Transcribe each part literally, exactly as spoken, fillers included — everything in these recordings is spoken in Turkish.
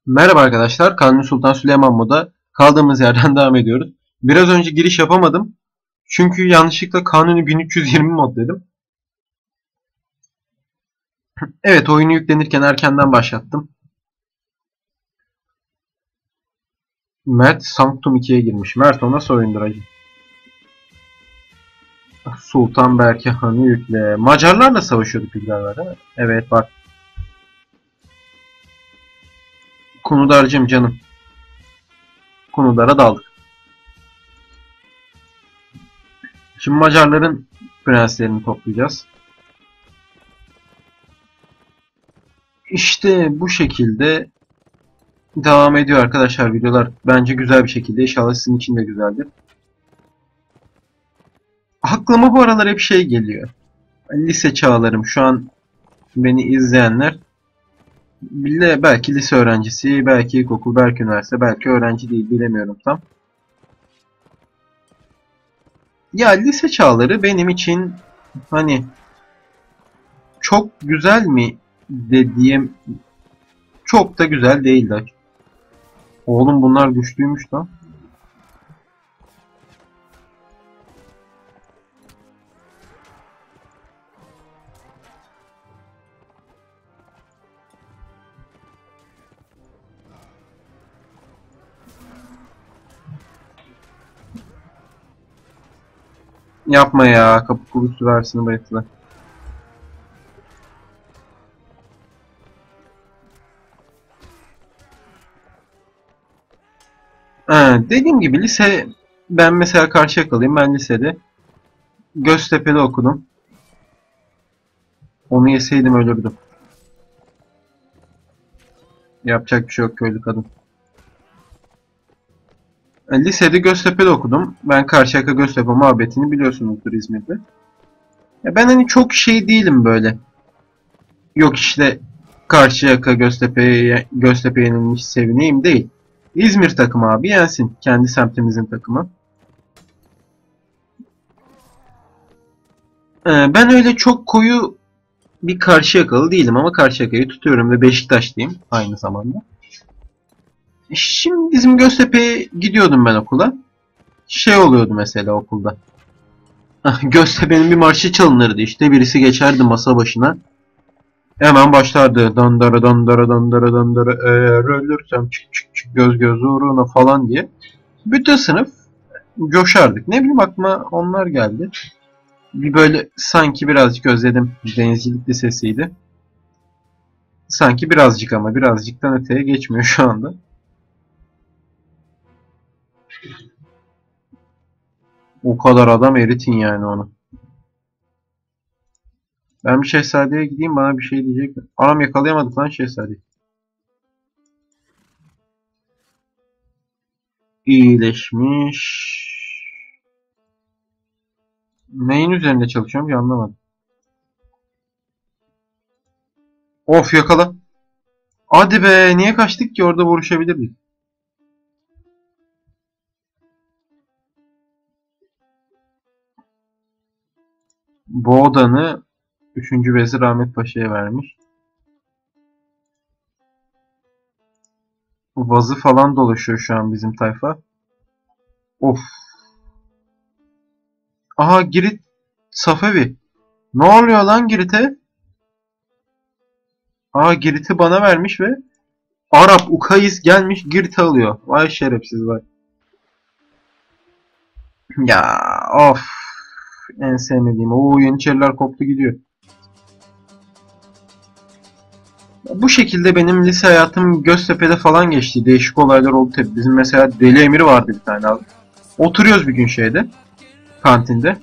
Merhaba arkadaşlar, Kanuni Sultan Süleyman Mod'a kaldığımız yerden devam ediyoruz. Biraz önce giriş yapamadım. Çünkü yanlışlıkla Kanuni bin üç yüz yirmi mod dedim. Evet, oyunu yüklenirken erkenden başlattım. Mert Sanctum ikiye girmiş. Mert o nasıl oyundur acı? Sultan Berke Han'ı yükle. Macarlarla savaşıyorduk biz galiba değil mi? Evet bak. Kunudar'cım canım. Kunudar'a daldık. Şimdi Macarların prenslerini toplayacağız. İşte bu şekilde devam ediyor arkadaşlar videolar. Bence güzel bir şekilde. İnşallah sizin için de güzeldir. Aklıma bu aralar hep şey geliyor. Lise çağlarım. Şu an beni izleyenler bile belki lise öğrencisi, belki ilkokul, belki üniversite, belki öğrenci değil bilemiyorum tam. Ya lise çağları benim için hani çok güzel mi dediğim çok da güzel değildi. Oğlum bunlar güçlüymüş lan. Yapma ya. Kapı kulusu versin bayıtla. Ha, dediğim gibi lise ben mesela Karşıyaka'lıyım. Ben lisede Göztepe'de okudum. Onu yeseydim ölürdüm. Yapacak bir şey yok köylü kadın. Yani lisede Göztepe'de okudum. Ben Karşıyaka Göztepe muhabbetini biliyorsunuzdur İzmir'de. Ya ben hani çok şey değilim böyle. Yok işte Karşıyaka Göztepe'ye Göztepe yenilmiş sevineyim değil. İzmir takımı abi yensin. Kendi semtimizin takımı. Ee, ben öyle çok koyu bir Karşıyakalı değilim ama Karşıyaka'yı tutuyorum ve Beşiktaşlıyım aynı zamanda. Şimdi bizim Göztepe'ye gidiyordum ben okula. Şey oluyordu mesela okulda. Göztepe'nin bir marşı çalınırdı işte. Birisi geçerdi masa başına. Hemen başlardı. Dandara dandara dandara dandara eğer ölürsem çık çık çık göz göz uğruna falan diye. Bütün sınıf coşardık. Ne bileyim aklıma onlar geldi. Bir böyle sanki birazcık özledim. Denizcilik lisesiydi. Sanki birazcık ama birazcıktan öteye geçmiyor şu anda. O kadar adam eritin yani onu. Ben bir şehzadeye gideyim bana bir şey diyecek mi? Anam yakalayamadık lan şehzadeyi. İyileşmiş. Neyin üzerinde çalışıyorum ki anlamadım. Of yakala. Hadi be niye kaçtık ki orada vuruşabilirdik. Bu odanı üçüncü Vezir Ahmet Paşa'ya vermiş. Vazı falan dolaşıyor şu an bizim tayfa. Of. Aha Girit Safevi. Ne oluyor lan Girit'e? Aha Girit'i bana vermiş ve Arap Ukayis gelmiş Girit'i alıyor. Vay şerefsiz vay. Ya of. En sevmediğim. Oo Yeniçeriler koptu gidiyor. Bu şekilde benim lise hayatım Göztepe'de falan geçti. Değişik olaylar oldu tabii. Bizim mesela Deli Emir vardı bir tane abi. Oturuyoruz bir gün şeyde. Kantinde.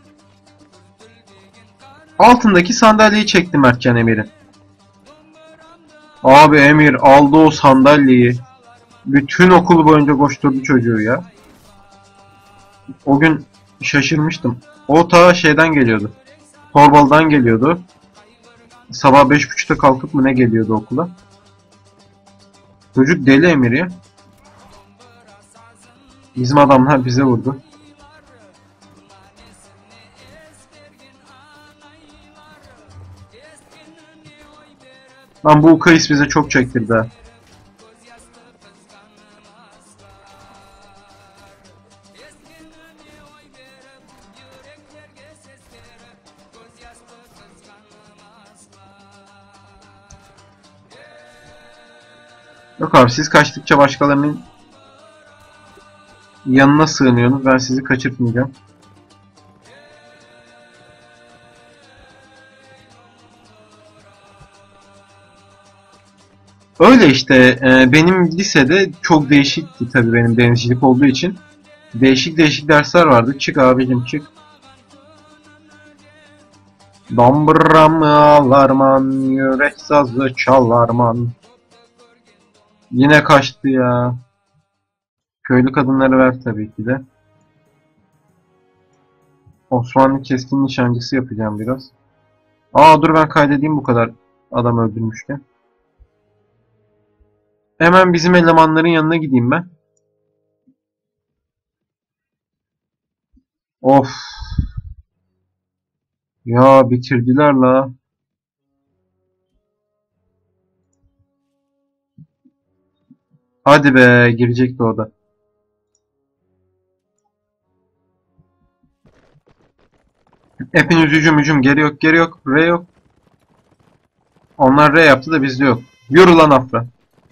Altındaki sandalyeyi çekti Mertcan Emir'in. Abi Emir aldı o sandalyeyi. Bütün okul boyunca koşturdu çocuğu ya. O gün şaşırmıştım. O ta şeyden geliyordu. Torbalı'dan geliyordu. Sabah beş buçukta kalkıp mı ne geliyordu okula. Çocuk deli Emir ya. Bizim adamlar bize vurdu. Lan bu Ukayis bize çok çektirdi ha. Yok abi, siz kaçtıkça başkalarının yanına sığınıyorsunuz. Ben sizi kaçırtmayacağım. Öyle işte, e, benim lisede çok değişikti tabii, benim denizcilik olduğu için. Değişik değişik dersler vardı. Çık abicim çık. Damburamı alarman, yürek sazı çalarman. Yine kaçtı ya. Köylü kadınları ver tabii ki de. Osmanlı keskin nişancısı yapacağım biraz. Aa dur, ben kaydedeyim bu kadar adam öldürmüşken. Hemen bizim elemanların yanına gideyim ben. Of ya, bitirdiler la. Hadi be, girecekti o da. Hepiniz hücum hücum, geri yok geri yok, R yok. Onlar R yaptı da bizde yok. Yürü lan Afra.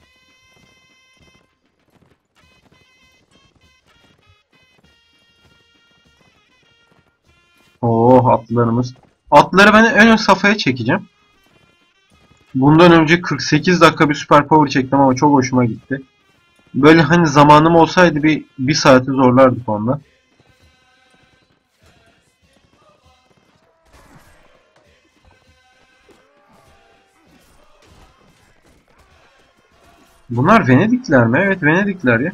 Oh, atlılarımız. Atlıları ben en ön safhaya çekeceğim. Bundan önce kırk sekiz dakika bir süper power çektim ama çok hoşuma gitti. Böyle hani zamanım olsaydı bir, bir saati zorlardık onunla. Bunlar Venedikler mi? Evet, Venedikler ya.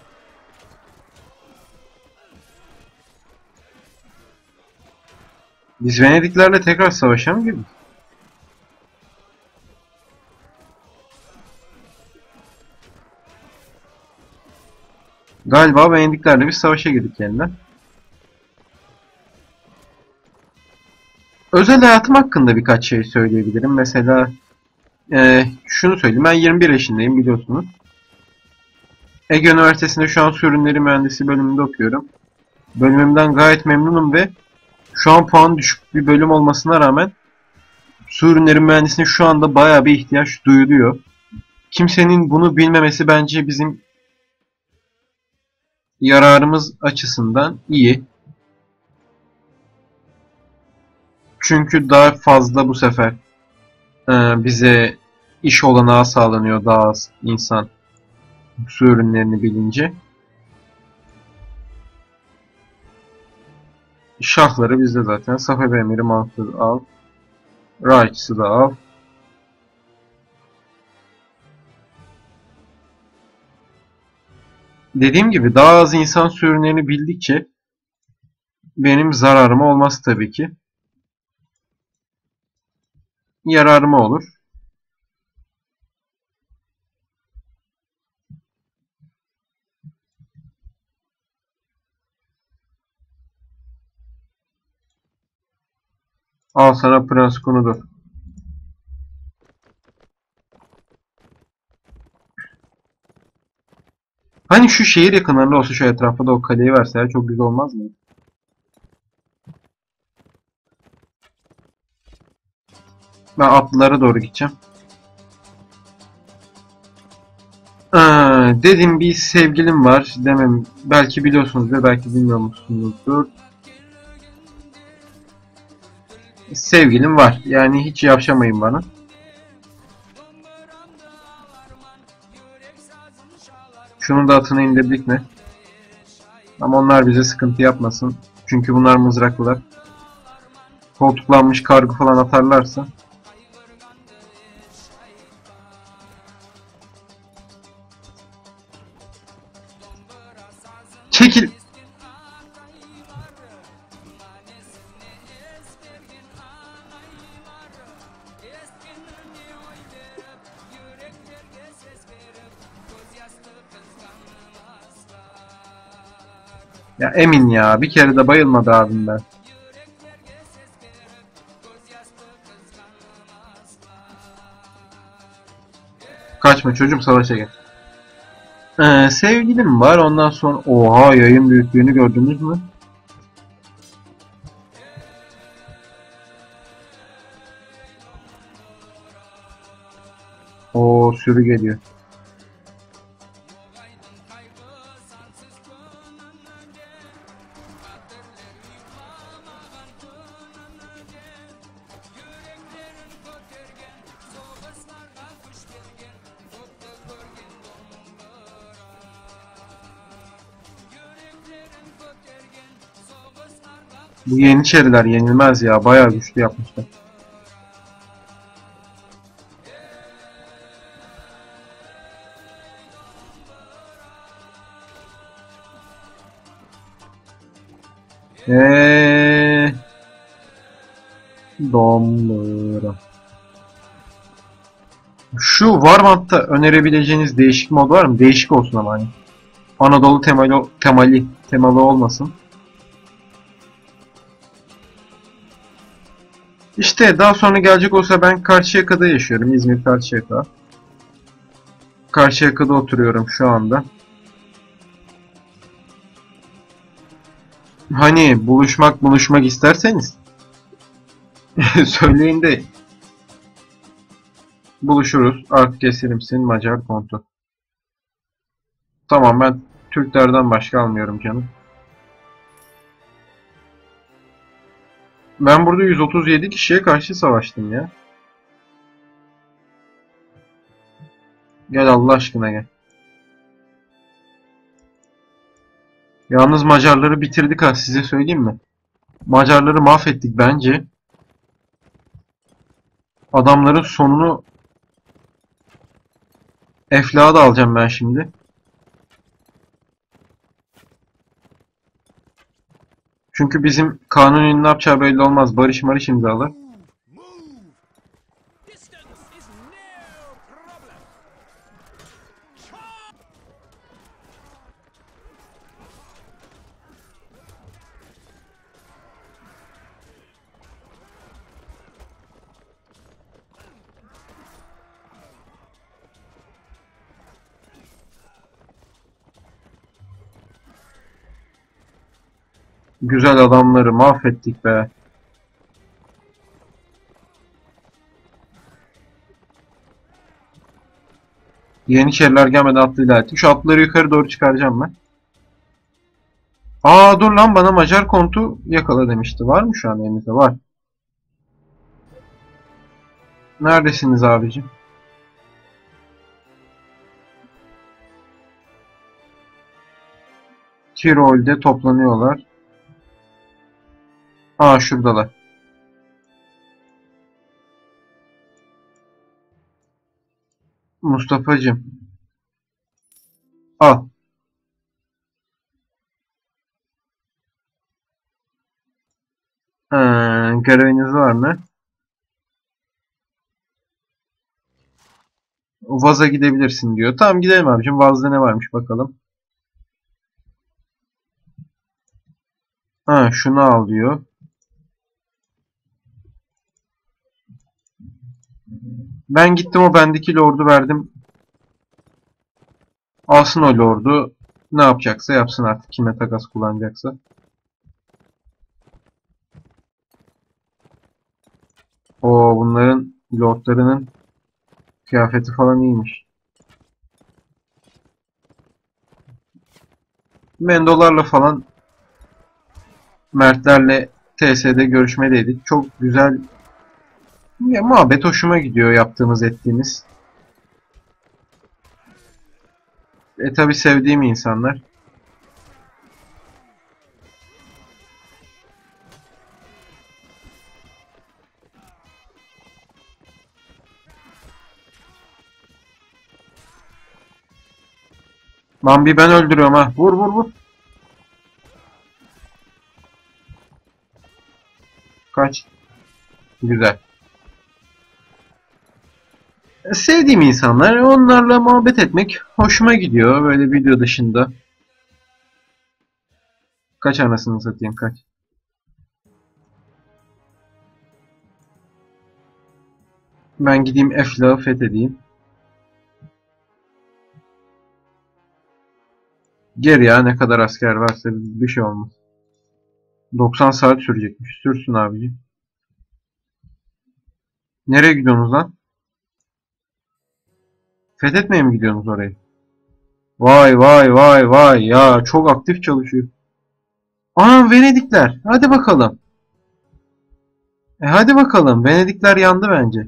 Biz Venediklerle tekrar savaşa mı girdik? Galiba Venediklerle bir savaşa girdik yeniden. Özel hayatım hakkında birkaç şey söyleyebilirim. Mesela e, şunu söyleyeyim. Ben yirmi bir yaşındayım, biliyorsunuz. Ege Üniversitesi'nde şu an su ürünleri mühendisi bölümünde okuyorum. Bölümümden gayet memnunum ve şu an puan düşük bir bölüm olmasına rağmen su ürünleri mühendisine şu anda bayağı bir ihtiyaç duyuluyor. Kimsenin bunu bilmemesi bence bizim yararımız açısından iyi. Çünkü daha fazla bu sefer e, bize iş olanağı sağlanıyor, daha az insan su ürünlerini bilince. Şahları bizde zaten. Safa Emiri Mansur al. Raç'sı da al. Dediğim gibi daha az insan su ürünlerini bildikçe benim zararıma olmaz tabii ki. Yararıma olur. Al sana Prens Kunudur. Hani şu şehir yakınlarında olsa, şu etrafta da o kaleyi verseler çok güzel olmaz mı? Ben atlılara doğru gideceğim. Aa, dedim bir sevgilim var demem. Belki biliyorsunuzdur, belki bilmiyor musunuzdur. Sevgilim var. Yani hiç yavşamayın bana. Şunun da atını indirdik mi? Ama onlar bize sıkıntı yapmasın. Çünkü bunlar mızraklılar. Koltuklanmış kargı falan atarlarsa. Çekil! Ya Emin ya, bir kere de bayılmadı abim ben. Kaçma çocuğum, savaşa gel. Ee, sevgilim var, ondan sonra oha, yayın büyüklüğünü gördünüz mü? O sürü geliyor. Bu Yeniçeriler yenilmez ya. Bayağı güçlü yapmışlar. Eee Domlara. Şu Warmant'ta önerebileceğiniz değişik mod var mı? Değişik olsun ama hani. Anadolu temalı, temali, temalı olmasın. İşte daha sonra gelecek olsa ben Karşıyaka'da yaşıyorum. İzmir Karşıyaka. Karşıyaka'da oturuyorum şu anda. Hani buluşmak buluşmak isterseniz söyleyin de buluşuruz. Artık keserimsin Macar kontu. Tamam, ben Türklerden başka almıyorum canım. Ben burada yüz otuz yedi kişiye karşı savaştım ya. Gel Allah aşkına gel. Yalnız Macarları bitirdik ha, size söyleyeyim mi? Macarları mahvettik bence. Adamların sonunu Eflak'a da alacağım ben şimdi. Çünkü bizim Kanuni'nin ne yapacağı belli olmaz. Barış marış imzalar. Güzel adamları mahvettik be. Yeniçeriler gelmeden atlı ilerledik. Şu atları yukarı doğru çıkaracağım ben. Aa dur lan, bana Macar kontu yakala demişti. Var mı şu an elimizde? Var. Neredesiniz abicim? Tirol'de toplanıyorlar. Aa şuradalar. Mustafa'cım. Al. Ee, göreviniz var mı? Vaz'a gidebilirsin diyor. Tamam gidelim abicim. Vaz'da ne varmış bakalım. Ha şunu al diyor. Ben gittim, o bendeki lordu verdim. Alsın o lordu. Ne yapacaksa yapsın artık. Kime takas kullanacaksa. O bunların lordlarının kıyafeti falan iyiymiş. Mendolarla falan, Mertlerle T S'de görüşmedeydik. Çok güzel ya, muhabbet hoşuma gidiyor yaptığımız ettiğimiz. E tabi sevdiğim insanlar. Bambi ben öldürüyorum ha. Vur vur vur. Kaç. Güzel. E, sevdiğim insanlar, onlarla muhabbet etmek hoşuma gidiyor böyle video dışında. Kaç anasını satayım, kaç. Ben gideyim Eflak'ı fethedeyim. Gel ya, ne kadar asker varsa bir şey olmaz. doksan saat sürecekmiş. Sürsün abici. Nereye gidiyorsunuz lan? Fethetmeye mi gidiyorsunuz orayı? Vay vay vay vay ya, çok aktif çalışıyor. Aa Venedikler. Hadi bakalım. E hadi bakalım. Venedikler yandı bence.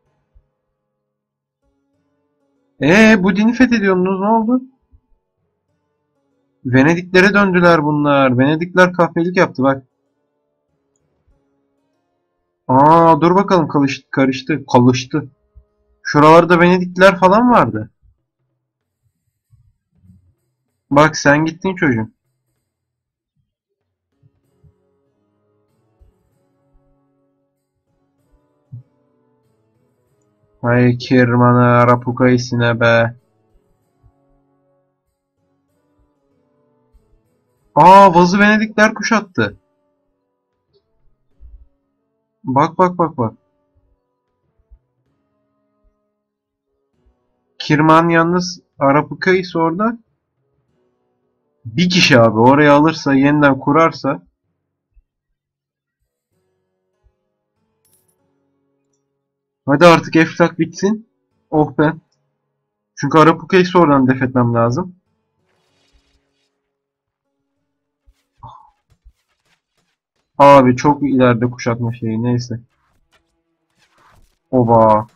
E bu dini fethediyorsunuz, ne oldu? Venediklere döndüler bunlar. Venedikler kahpelik yaptı bak. Aa dur bakalım karıştı, karıştı, kalıştı. Şuralarda Venedikliler falan vardı. Bak sen gittin çocuğum. Hay Kirman'a, Rapukayısına be. Aa Vazı Venedikler kuşattı. Bak bak bak bak. Kirman yalnız Arapukayıs orada. Bir kişi abi orayı alırsa yeniden kurarsa. Hadi artık Eflak bitsin. Oh be. Çünkü Arapukayıs'ı oradan def etmem lazım. Abi çok ileride kuşatma şeyi neyse. Oba.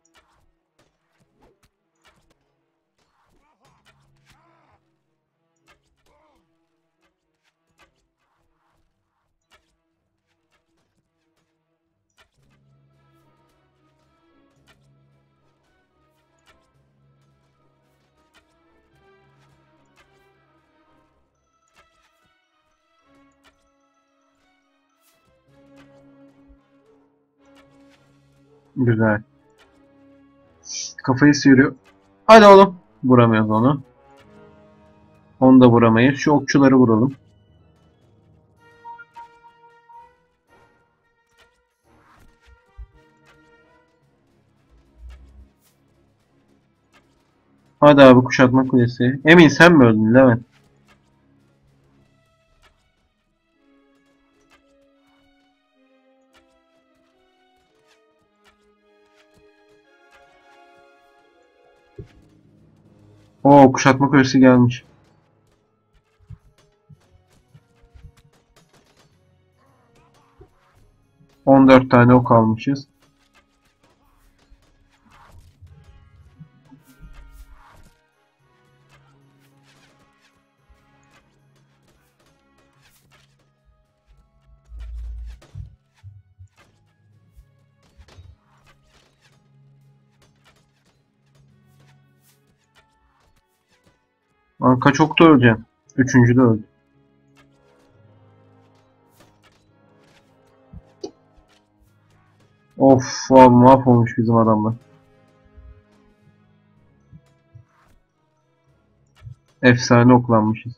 Güzel. Kafayı sıyırıyor. Hadi oğlum. Vuramıyoruz onu. Onu da vuramayız. Şu okçuları vuralım. Hadi abi kuşatma kulesi. Emin sen mi öldün Levent? Oo kuşatma kulesi gelmiş. on dört tane ok almışız. Lan kaç okta öleceğim? Üçüncü de öldü. Of abi mahvolmuş bizim adamlar. Efsane oklanmışız.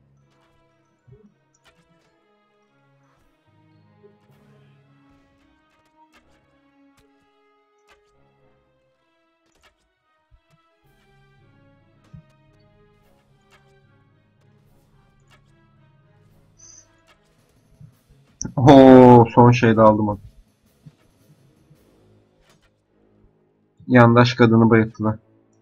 Oo son şeyde aldım onu. Yandaş kadını bayılttılar.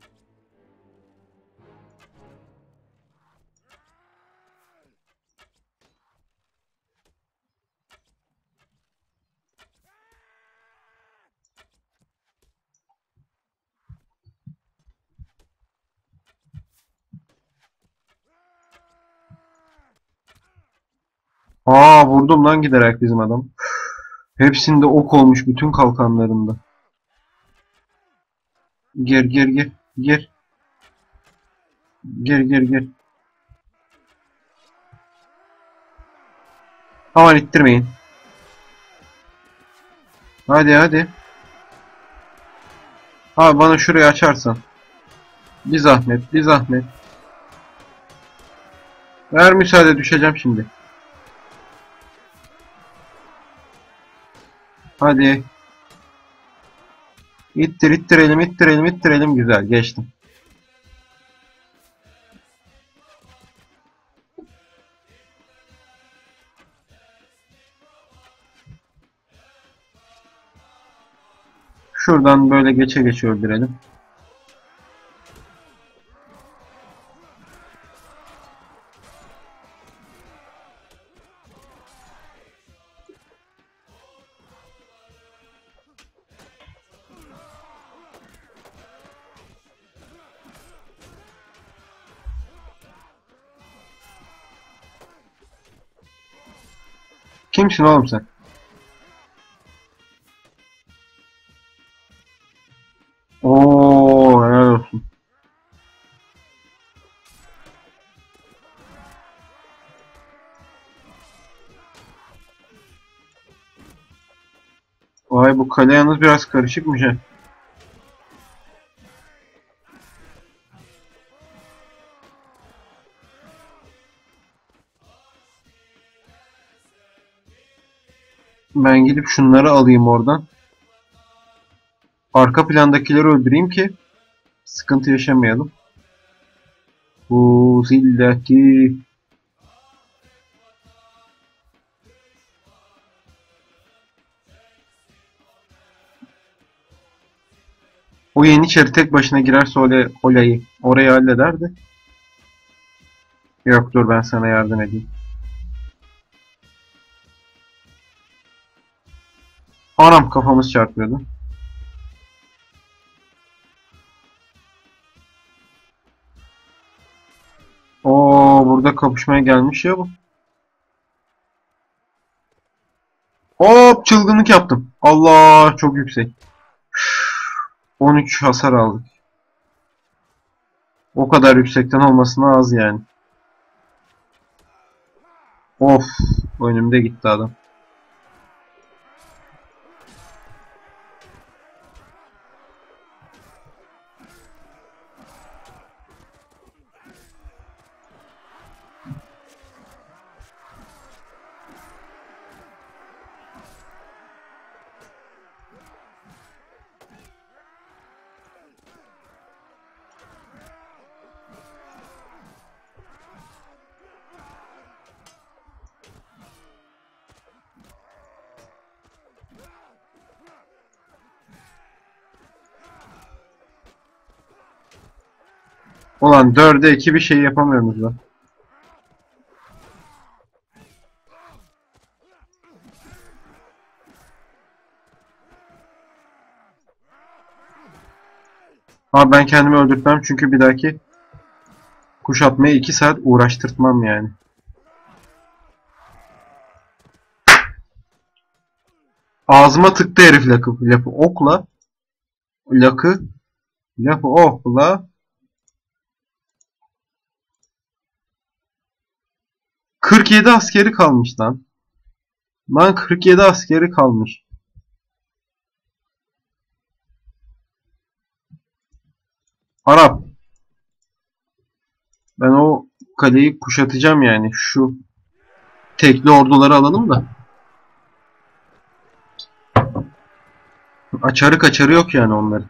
Aa vurdum lan giderek bizim adam. Hepsinde ok olmuş bütün kalkanlarında. Gir gir gir. Gir. Gir gir gir. Aman ittirmeyin. Hadi hadi. Abi bana şurayı açarsan. Bir zahmet bir zahmet. Ver müsaade düşeceğim şimdi. Hadi. İttir ittirelim ittirelim ittirelim güzel geçtim. Şuradan böyle geçe geçe öldürelim. Kimsin oğlum sen? Vay bu kale yalnız biraz karışıkmış ha. Ben gidip şunları alayım oradan. Arka plandakileri öldüreyim ki sıkıntı yaşamayalım. Bu zillaki. O Yeniçeri tek başına girerse olay, olayı orayı hallederdi. Yok dur ben sana yardım edeyim. Anam kafamız çarpıyordu. Oo burada kapışmaya gelmiş ya bu. Hop çılgınlık yaptım. Allah çok yüksek. on üç hasar aldık. O kadar yüksekten olmasına az yani. Of önümde gitti adam. Ulan dörde iki bir şey yapamıyoruz lan. Abi ben kendimi öldürtmem çünkü bir dahaki kuşatmaya iki saat uğraştırtmam yani. Ağzıma tıktı herif lakı, lafı okla. Lakı. Lafı okla. kırk yedi askeri kalmış lan. Lan kırk yedi askeri kalmış. Arap. Ben o kaleyi kuşatacağım yani. Şu tekli orduları alalım da. Açarı kaçarı yok yani onların.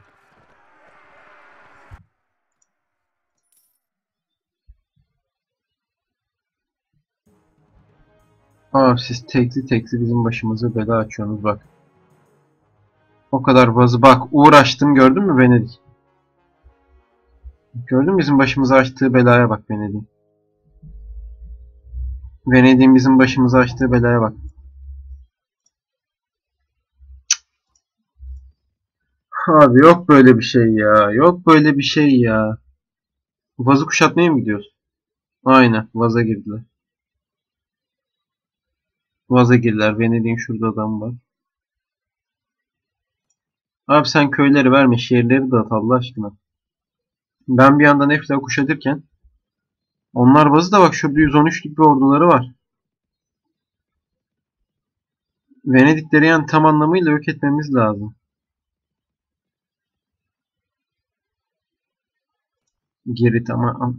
Aa siz tekli tekli bizim başımıza bela açıyorsunuz bak. O kadar bazı bak uğraştım gördün mü Venedik? Gördün mü bizim başımıza açtığı belaya bak Venedik'in. Venedik'in bizim başımıza açtığı belaya bak. Abi yok böyle bir şey ya. Yok böyle bir şey ya. Vazı kuşatmaya mı gidiyoruz? Aynen. Vaza girdiler. Vaza girdiler. Venedik'in şurada adam var. Abi sen köyleri verme. Şehirleri dağıt Allah aşkına. Ben bir yandan Efla kuşatırken onlar vazı da bak şurada yüz on üçlük bir orduları var. Venedikleri yani tam anlamıyla yok etmemiz lazım. Geri tamam.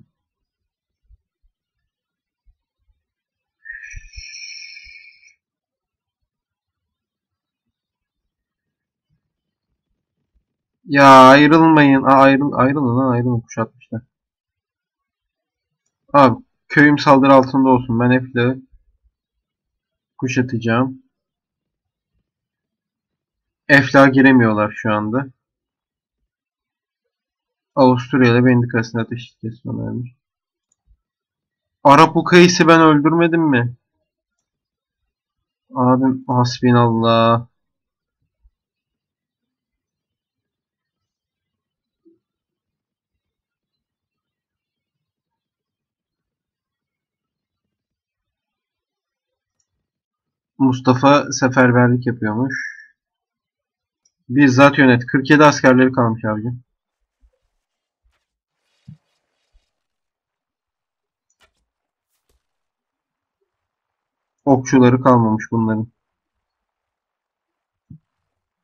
Ya ayrılmayın. Aa, ayrıl, ayrılın lan ayrılın kuşatmışlar. Abi köyüm saldırı altında olsun. Ben Efla'yı kuşatacağım. Efla giremiyorlar şu anda. Avusturya ile Venedik arasında ateş sona ermiş. Arapuka'yı ben öldürmedim mi? Abim hasbinallah. Mustafa seferberlik yapıyormuş. Bizzat yönet. kırk yedi askerleri kalmış abicim. Okçuları kalmamış bunların.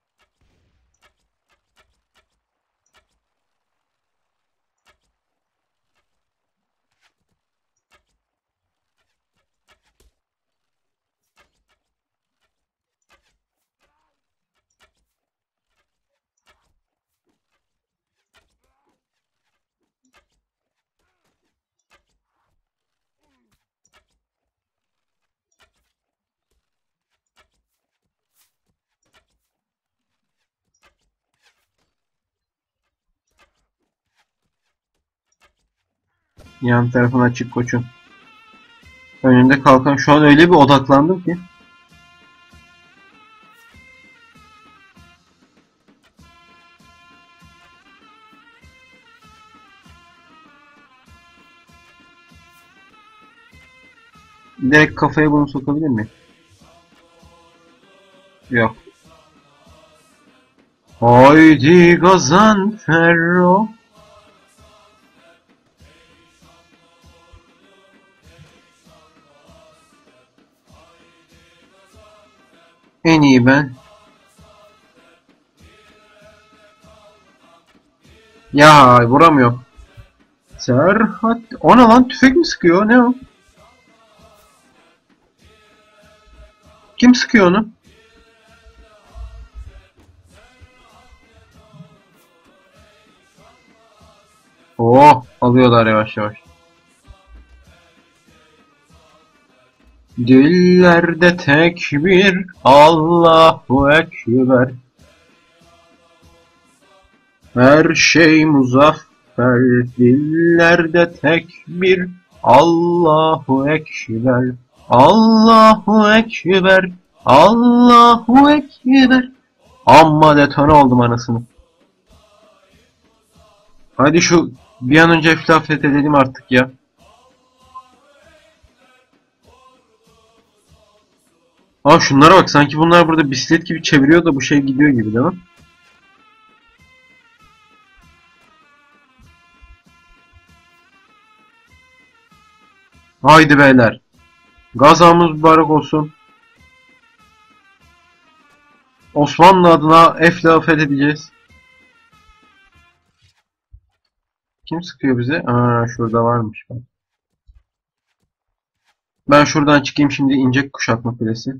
Yan tarafın açık koçum. Önünde kalkan, şu an öyle bir odaklandım ki. Direkt kafaya bunu sokabilir miyim? Yok. Haydi Gazanfero. En iyi ben. Ya vuramıyor. Serhat. O ne lan? Tüfek mi sıkıyor? Ne o? Kim sıkıyor onu? Oh, alıyorlar yavaş yavaş. Dillerde tekbir, Allahu Ekber. Her şey muzaffer, dillerde tekbir, Allahu Ekber. Allahu Ekber, Allahu Ekber. Amma detone oldum anasını. Hadi şu bir an önce eflaf edelim artık ya. Aa şunlara bak, sanki bunlar burada bisiklet gibi çeviriyor da bu şey gidiyor gibi değil mi? Haydi beyler. Gazamız mübarek olsun. Osmanlı adına eflaf edeceğiz. Kim sıkıyor bize? Aa şurada varmış bak. Ben şuradan çıkayım şimdi, ince kuşatma kulesi.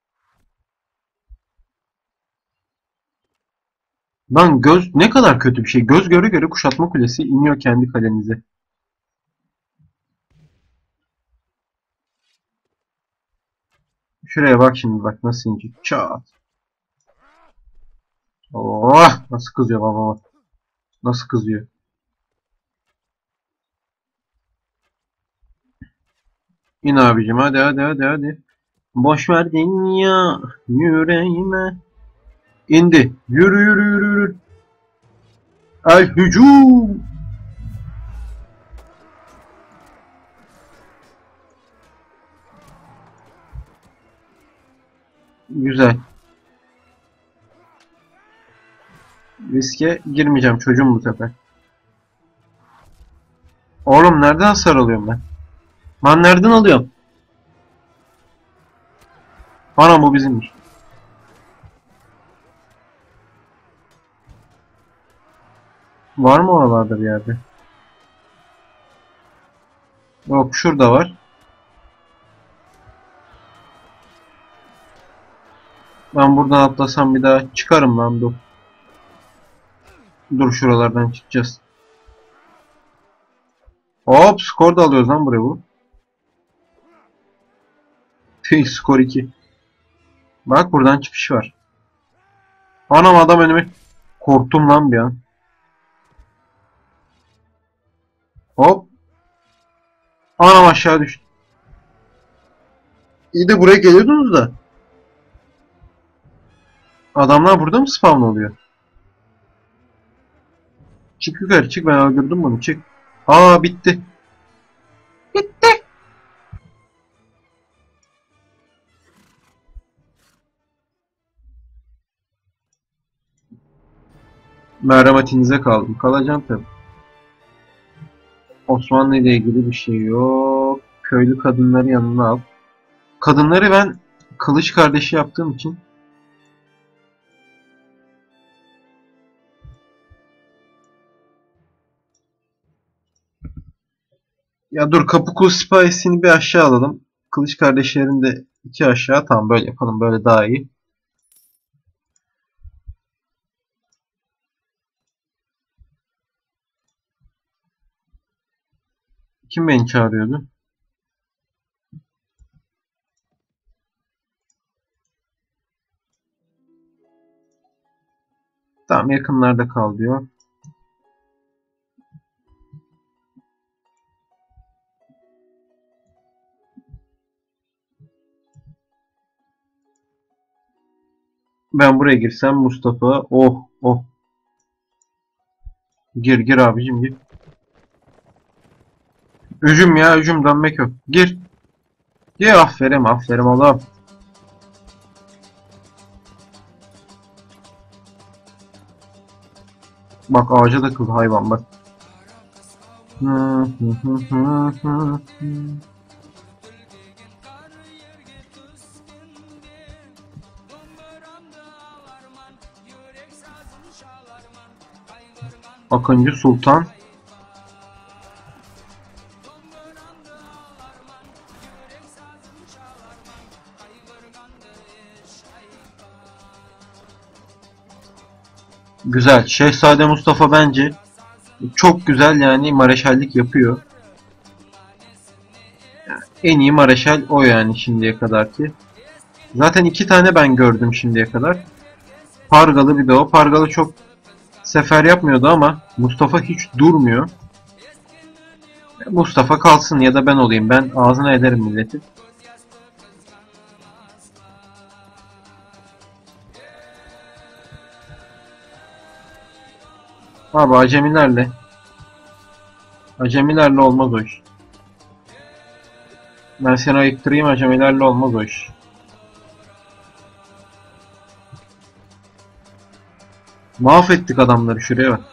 Lan göz ne kadar kötü bir şey. Göz göre göre kuşatma kulesi iniyor kendi kalenize. Şuraya bak şimdi, bak nasıl inecek. Çat. Oh, nasıl kızıyor babama. Nasıl kızıyor. İn abicim, hadi hadi hadi hadi. Boş ver dünya yüreğime. İndi. Yürü yürü yürü yürü. El hücum. Güzel. Riske girmeyeceğim çocuğum bu sefer. Oğlum nereden hasar alıyorum ben? Ben nereden alıyorum? Anam bu bizimmiş. Var mı oralarda bir yerde? Yok, şurada var. Ben buradan atlasam bir daha çıkarım lan, dur. Dur, şuralardan çıkacağız. Hop, skor da alıyoruz lan buraya bu. Tüh, skor iki. Bak buradan çıkış var. Anam adam önüme. Korktum lan bir an. Hop. Anam aşağı düştü. İyi de buraya geliyordunuz da. Adamlar burada mı spawn oluyor? Çık yukarı çık, ben öldürdüm bunu, çık. Aa bitti. Bitti. Merhametinize kaldım. Kalacağım tabi. Osmanlı ile ilgili bir şey yok. Köylü kadınları yanına al. Kadınları ben kılıç kardeşi yaptığım için. Ya dur, Kapıkul Sipahisini bir aşağı alalım. Kılıç kardeşlerini de iki aşağı. Tamam, böyle yapalım. Böyle daha iyi. Kim beni çağırıyordu? Tamam, yakınlarda kal diyor. Ben buraya girsem Mustafa. Oh oh. Gir gir abicim gir. Hücum ya hücum, dönmek yok. Gir. Gir, aferin aferin oğlum. Bak ağaca takıldı hayvan bak. Akıncı Sultan. Güzel. Şehzade Mustafa bence çok güzel, yani mareşallik yapıyor. En iyi mareşal o yani şimdiye kadar ki. Zaten iki tane ben gördüm şimdiye kadar. Pargalı bir de o. Pargalı çok sefer yapmıyordu ama Mustafa hiç durmuyor. Mustafa kalsın ya da ben olayım. Ben ağzına ederim milleti. Abi acemilerle. Acemilerle olmaz o iş. Ben seni ayıktırayım, acemilerle olmaz o iş. Mahvettik adamları, şuraya bak.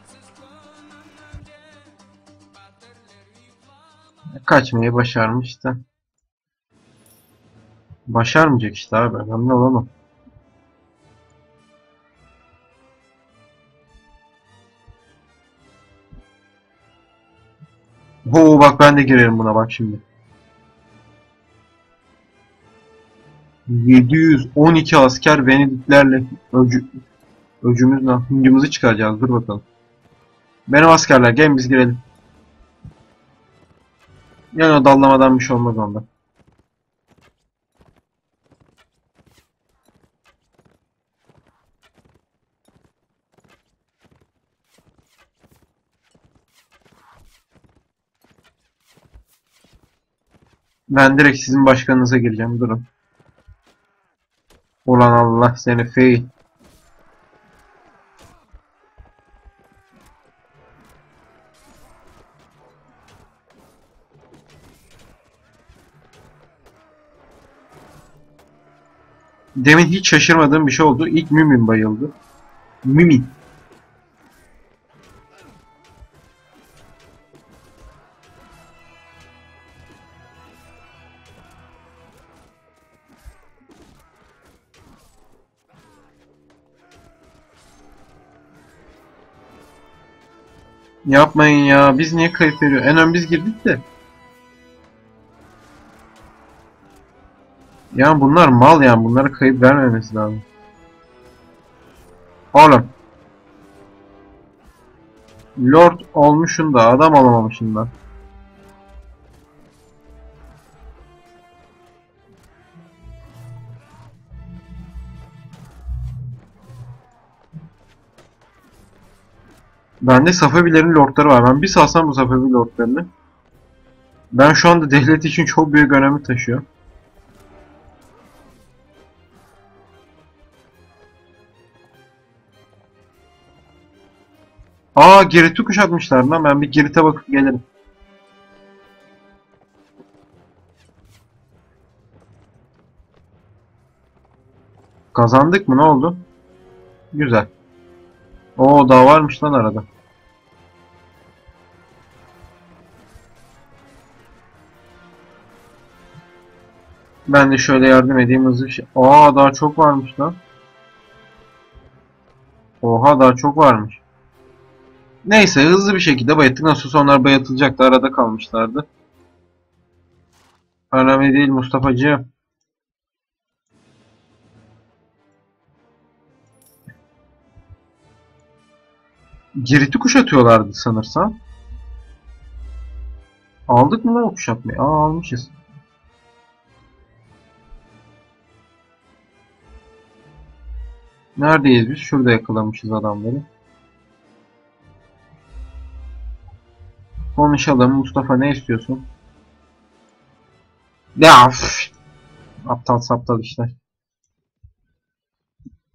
Kaçmayı başarmış da. Başarmayacak işte abi. Önemli olan o. Oo bak, ben de girerim buna bak şimdi. yedi yüz on iki asker Venediklerle öcü, öcümüzle hıncımızı çıkaracağız. Dur bakalım. Benim askerler, gelin biz girelim. Yani o dallamadan bir şey olmaz onda. Ben direkt sizin başkanınıza gireceğim. Durun. Ulan Allah seni fey. Demin hiç şaşırmadığım bir şey oldu. İlk Mümin bayıldı. Mümin. Yapmayın ya. Biz niye kayıp veriyor? En ön biz girdik de. Ya bunlar mal yani. Bunlara kayıp vermemesi lazım. Oğlum. Lord olmuşsun da adam olamamışsın da. Bende Safavilerin lordları var. Ben bir salsam bu Safavi lordlarını. Ben şu anda devlet için çok büyük önemi taşıyor. Aa, Girit'i kuşatmışlar lan. Ben bir Girit'e bakıp gelirim. Kazandık mı? Ne oldu? Güzel. Oo, daha varmış lan arada. Ben de şöyle yardım edeyim hızlı bir şey. Aa, daha çok varmış lan. Oha, daha çok varmış. Neyse, hızlı bir şekilde bayattık. Nasıl onlar bayatılacaktı. Arada kalmışlardı. Önemli değil Mustafa'cığım. Girit'i kuşatıyorlardı sanırsam. Aldık mı lan o kuşatmayı? Aa, almışız. Neredeyiz biz? Şurada yakalamışız adamları. Konuşalım. Mustafa, ne istiyorsun? Ya üf. Aptal saptal işler.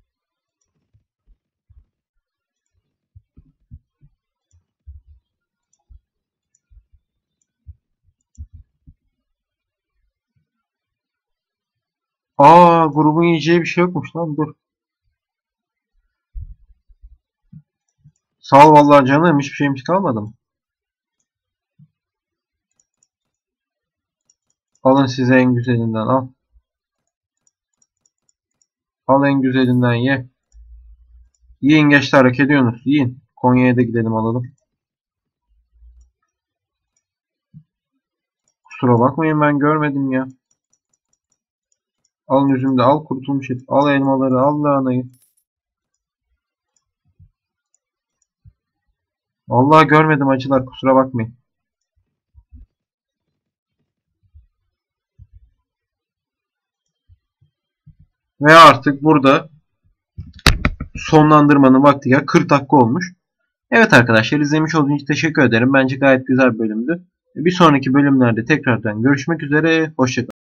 Aa, grubun yiyeceği bir şey yokmuş lan, dur. Sağ ol vallahi canım, hiçbir şeyimiz kalmadı mı? Alın size en güzelinden, al. Al en güzelinden ye. Yiyin gençler, hak ediyorsunuz. Yiyin. Konya'ya da gidelim alalım. Kusura bakmayın, ben görmedim ya. Alın üzüm de, al kurutulmuş et. Al elmaları, al lahanayı. Vallahi görmedim acılar, kusura bakmayın. Ve artık burada sonlandırmanın vakti ya, kırk dakika olmuş. Evet arkadaşlar, izlemiş olduğunuz için teşekkür ederim. Bence gayet güzel bir bölümdü. Bir sonraki bölümlerde tekrardan görüşmek üzere. Hoşçakalın.